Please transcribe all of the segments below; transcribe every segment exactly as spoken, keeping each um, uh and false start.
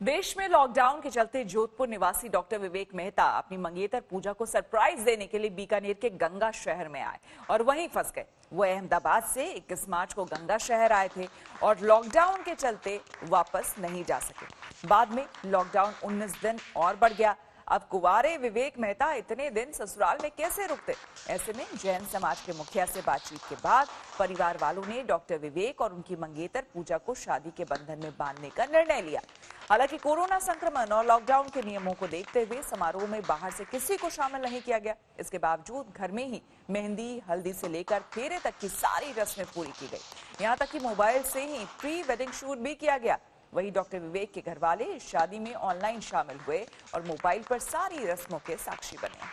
देश में लॉकडाउन के चलते जोधपुर निवासी डॉक्टर विवेक मेहता अपनी मंगेतर पूजा को सरप्राइज देने के लिए बीकानेर के गंगा शहर में आए और वहीं फंस गए। वो अहमदाबाद से इक्कीस मार्च को गंगा शहर आए थे और लॉकडाउन के चलते वापस नहीं जा सके। बाद में लॉकडाउन उन्नीस दिन और बढ़ गया। अब कुंवारे विवेक मेहता इतने दिन ससुराल में कैसे रुकते? ऐसे में जैन समाज के मुखिया से बातचीत के बाद परिवार वालों ने डॉक्टर विवेक और उनकी मंगेतर पूजा को शादी के बंधन में बांधने का निर्णय लिया। हालांकि कोरोना संक्रमण और लॉकडाउन के नियमों को देखते हुए समारोह में बाहर से किसी को शामिल नहीं किया गया। इसके बावजूद घर में ही मेहंदी, हल्दी से लेकर फेरे तक की सारी रस्में पूरी की गई। यहाँ तक कि मोबाइल से ही प्री वेडिंग शूट भी किया गया। वहीं डॉक्टर विवेक के घर वाले इस शादी में ऑनलाइन शामिल हुए और मोबाइल पर सारी रस्मों के साक्षी बने।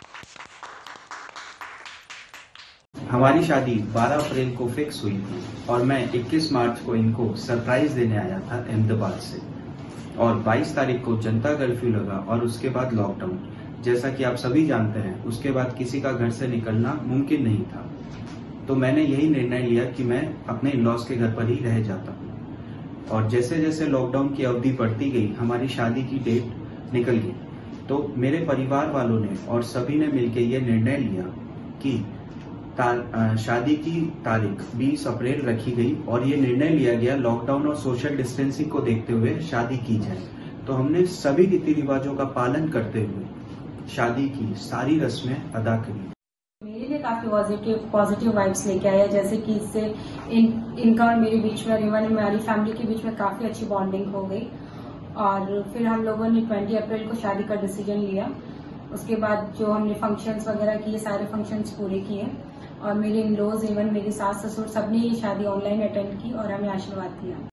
हमारी शादी बारह अप्रैल को फिक्स हुई थी और मैं इक्कीस मार्च को इनको सरप्राइज देने आया था अहमदाबाद से। और बाईस तारीख को जनता कर्फ्यू लगा और उसके बाद लॉकडाउन। जैसा कि आप सभी जानते हैं, उसके बाद किसी का घर से निकलना मुमकिन नहीं था। तो मैंने यही निर्णय लिया कि मैं अपने इन-लॉज के घर पर ही रह जाता हूँ। और जैसे जैसे लॉकडाउन की अवधि बढ़ती गई, हमारी शादी की डेट निकल गई। तो मेरे परिवार वालों ने और सभी ने मिलकर यह निर्णय लिया कि शादी की तारीख बीस अप्रैल रखी गई और ये निर्णय लिया गया लॉकडाउन और सोशल डिस्टेंसिंग को देखते हुए शादी की जाए। तो हमने सभी रीति रिवाजों का पालन करते हुए शादी की सारी रस्में अदा करी। मेरे लिए काफी पॉजिटिव पॉजिटिव वाइब्स लेके आया, जैसे कि इससे इन इनका और मेरे बीच में, इवन हमारी फैमिली के बीच में काफी अच्छी बॉन्डिंग हो गई। और फिर हम लोगों ने बीस अप्रैल को शादी का डिसीजन लिया। उसके बाद जो हमने फंक्शंस वगैरह किए, सारे फंक्शंस पूरे किए और मेरे इन लॉज, इवन मेरी सास ससुर सबने ये शादी ऑनलाइन अटेंड की और हमें आशीर्वाद दिया।